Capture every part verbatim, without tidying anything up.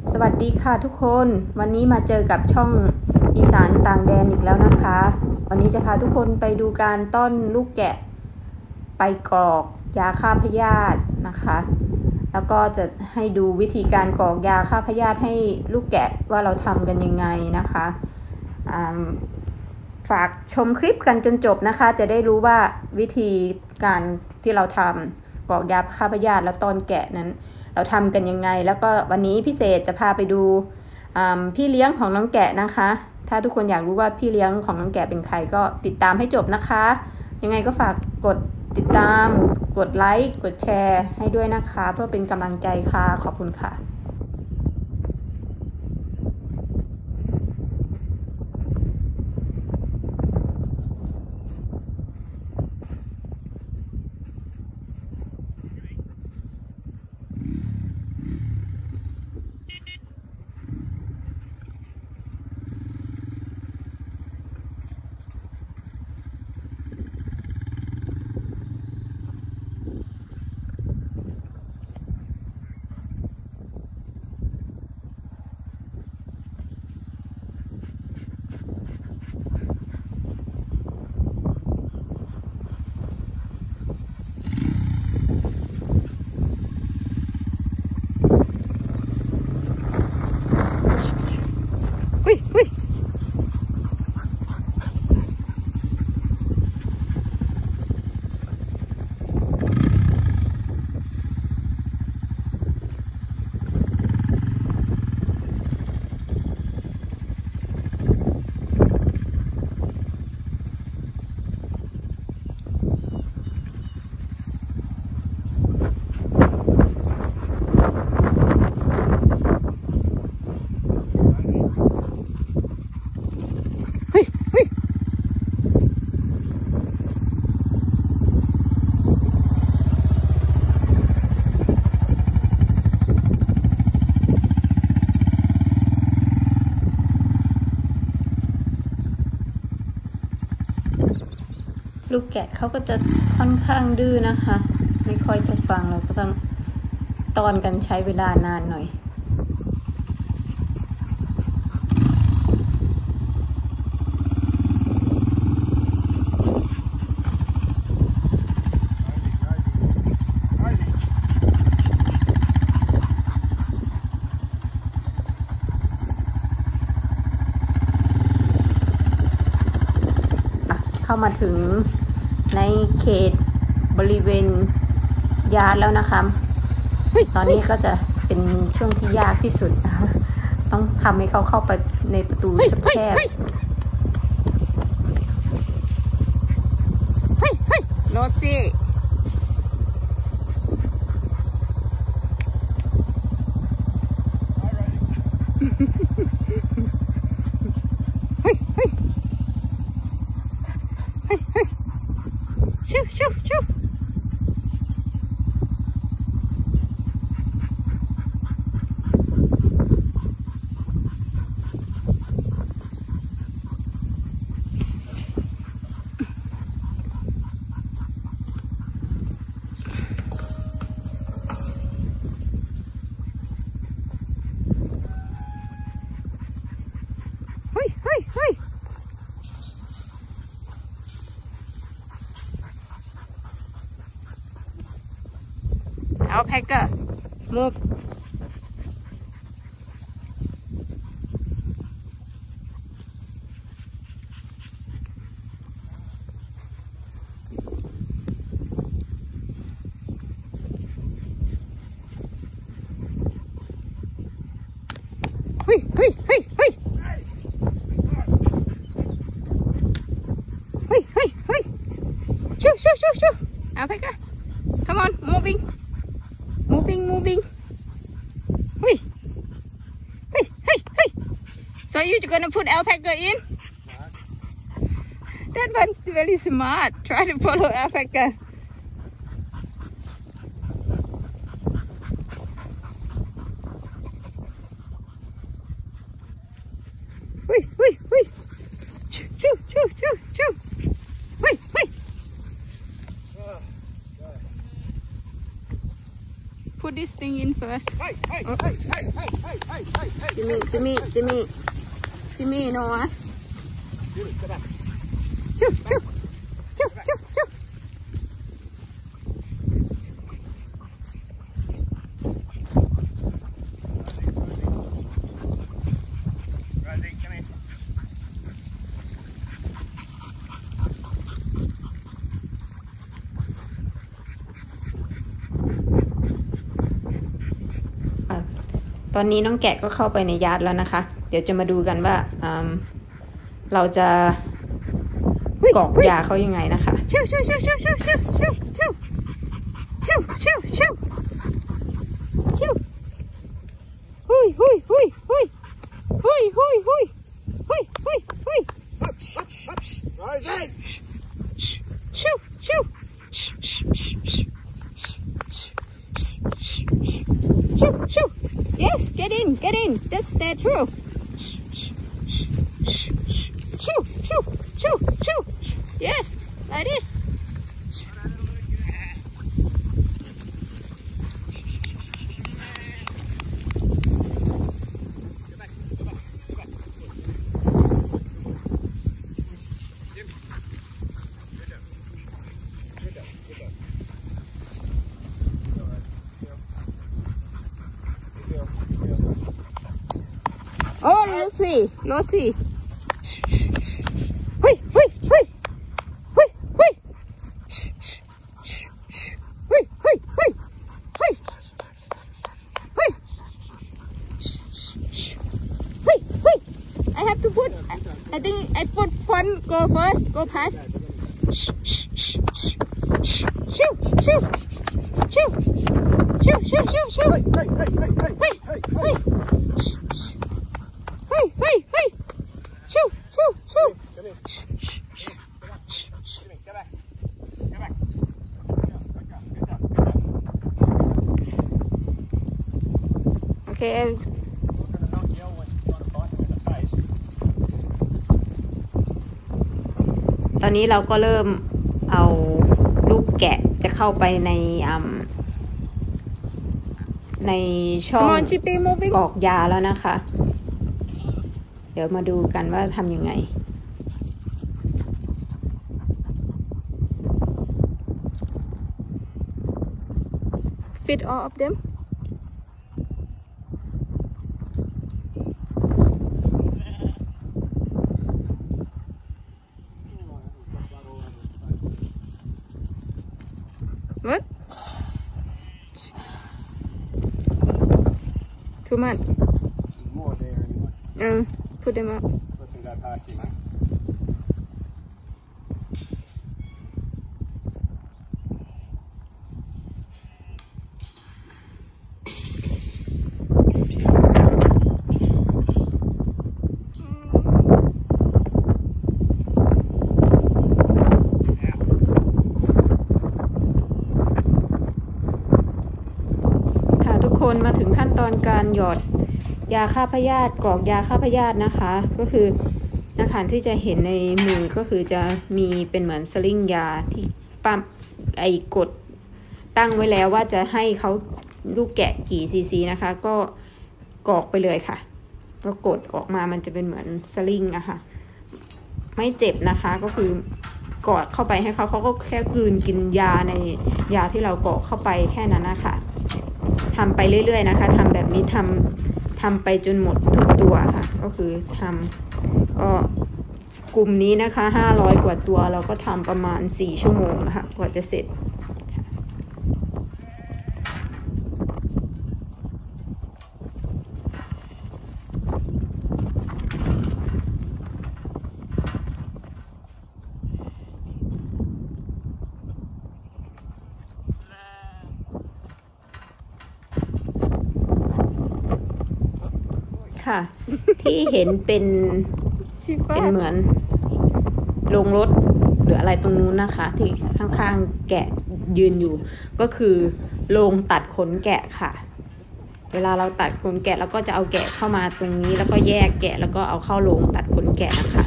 สวัสดีค่ะทุกคนวันนี้มาเจอกับช่องอีสานต่างแดนอีกแล้วนะคะวันนี้จะพาทุกคนไปดูการต้อนลูกแกะไปกรอกยาฆ่าพยาธินะคะแล้วก็จะให้ดูวิธีการกรอกยาฆ่าพยาธิให้ลูกแกะว่าเราทำกันยังไงนะคะฝากชมคลิปกันจนจบนะคะจะได้รู้ว่าวิธีการที่เราทำกรอกยาฆ่าพยาธิแล้วต้อนแกะนั้นเราทำกันยังไงแล้วก็วันนี้พิเศษจะพาไปดูพี่เลี้ยงของน้องแกะนะคะถ้าทุกคนอยากรู้ว่าพี่เลี้ยงของน้องแกะเป็นใครก็ติดตามให้จบนะคะยังไงก็ฝากกดติดตามกดไลค์กดแชร์ให้ด้วยนะคะเพื่อเป็นกำลังใจค่ะขอบคุณค่ะลูกแกะเขาก็จะค่อนข้างดื้อนะคะไม่ค่อยจะฟังเราก็ต้องต้อนกันใช้เวลานานหน่อยเข้ามาถึงในเขตบริเวณยาร์ดแล้วนะคะตอนนี้ก็จะเป็นช่วงที่ยากที่สุดนะคะต้องทำให้เขาเข้าไปในประตูแคบโรซี่ชิวชิวชิวเฮ้ยเฮ้ยเฮ้ยAlpaca, move. Hui, hui, hui, hui. Hui, hui, hui. Shoo, shoo, shoo, shoo. Alpaca, come on, moving.Moving, moving. Hey, hey, hey, hey. So you're gonna put alpaca in? That one's very smart. Try to follow alpaca. Wait, wait, wait. Choo, choo, choo, choo, choo. Wait, wait. Put this thing in first. Hey, hey, Oh. hey, hey, hey, hey, hey, hey, hey. Jimmy, Jimmy, Jimmy, Jimmy, Noah. Jimmy, get back. Shoo, shoo, shoo, shoo, shoo. Rosie, come here. ตอนนี้น้องแกะก็เข้าไปในยาร์ดแล้วนะคะ เดี๋ยวจะมาดูกันว่าอืมเราจะกรอกยาเขายังไงนะคะ Shoo, shoo, shoo, shoo, shoo, shoo, shoo, shoo. Shoo, shoo, shoo. Shoo. Hui, hui, hui, hui. Hui, hui, hui. Hui, hui, hui. Hush, hush, hush. Rosie. Shoo, shoo. Shoo, shoo. Yes, get in, get in. That's that true. Shoo, shoo, shoo, shoo. Yes, like this. Oh, Lucy, Lucy. Hui, hui, hui. Hui, hui. Hui, hui, hui. Hui. Hui. Hui, hui. I have to put, I think I put front, go first, go past. Shoo, shoo, shoo. Shoo, shoo, shoo, shoo. Hey, hey, hey, hey, hey, Hui, hey, hui. hey. Hui, hui, hui. Shoo, shoo, shoo. Come here. Jimmy, get back. Get back. Good job, good job, good job. Okay. Not gonna knock you when you want to bite him in the face. ตอนนี้เราก็เริ่มเอาลูกแกะจะเข้าไปในอืมในช่อง Come on, Chippy, moving. กรอกยาแล้วนะคะ เดี๋ยวมาดูกันว่าทำยังไง Fit all of them. What? Too much. There's more there anyway. Um, put them up. Let them go past you, mate. Yeah. ค่ะทุกคนมาถึงขั้นตอนการหยอดยาฆ่าพยาธิกรอกยาฆ่าพยาธินะคะ ก็คืออาหารที่จะเห็นในมือก็คือจะมีเป็นเหมือนสลิงยาที่ปั๊มไอ้กดตั้งไว้แล้วว่าจะให้เขาลูกแกะกี่ซีซีนะคะ ก็กรอกไปเลยค่ะ ก็กดออกมามันจะเป็นเหมือนสลิงอะค่ะ ไม่เจ็บนะคะก็คือกอดเข้าไปให้เขาเขาก็แค่กลืนกินยาในยาที่เรากรอกเข้าไปแค่นั้นนะคะทำไปเรื่อยๆนะคะทำแบบนี้ทำทำไปจนหมดทุกตัวค่ะ ก็คือทำก็กลุ่มนี้นะคะห้าร้อยกว่าตัวเราก็ทำประมาณสี่ชั่วโมงนะคะกว่าจะเสร็จ ค่ะ ที่เห็นเป็นเป็นเหมือนโรงรถหรืออะไรตรงนู้นนะคะ ที่ข้างๆแกะยืนอยู่ ก็คือโรงตัดขนแกะค่ะ เวลาเราตัดขนแกะแล้วก็จะเอาแกะเข้ามาตรงนี้แล้วก็แยกแกะแล้วก็เอาเข้าโรงตัดขนแกะนะคะ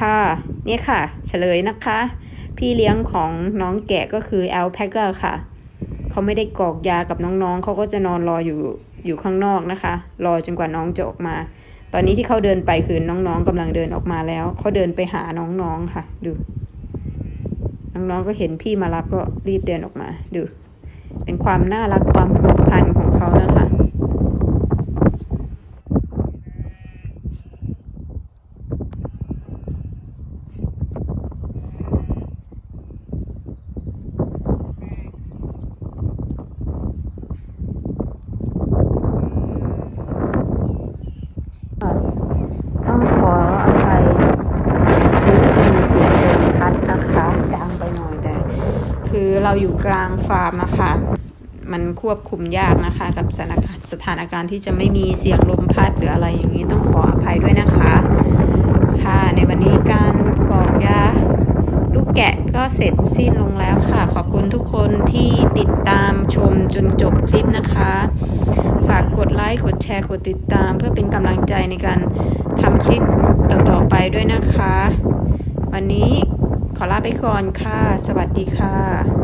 ค่ะเนี่ยค่ะเฉลยนะคะ พี่เลี้ยงของน้องแกะก็คือแอลแพคเกอร์ค่ะเขาไม่ได้กรอกยากับน้องๆเขาก็จะนอนรออยู่อยู่ข้างนอกนะคะรอจนกว่าน้องจะออกมาตอนนี้ที่เขาเดินไปคือน้องๆกำลังเดินออกมาแล้วเขาเดินไปหาน้องๆค่ะดูน้องๆก็เห็นพี่มารับก็รีบเดินออกมาดูเป็นความน่ารักความผูกพันของเขานะคะต้องขออภัยในคลิปที่มีเสียงลมพัดนะคะดังไปหน่อยแต่คือเราอยู่กลางฟาร์มนะคะมันควบคุมยากนะคะกับสถานการณ์สถานการณ์ที่จะไม่มีเสียงลมพัดหรืออะไรอย่างนี้ต้องขออภัยด้วยนะคะค่ะในวันนี้การกรอกยาลูกแกะก็เสร็จสิ้นลงแล้วค่ะขอบคุณทุกคนที่ติดตามชมจนจบคลิปนะคะฝากกดไลค์กดแชร์กดติดตามเพื่อเป็นกำลังใจในการทำคลิปต่อๆไปด้วยนะคะวันนี้ขอลาไปก่อนค่ะสวัสดีค่ะ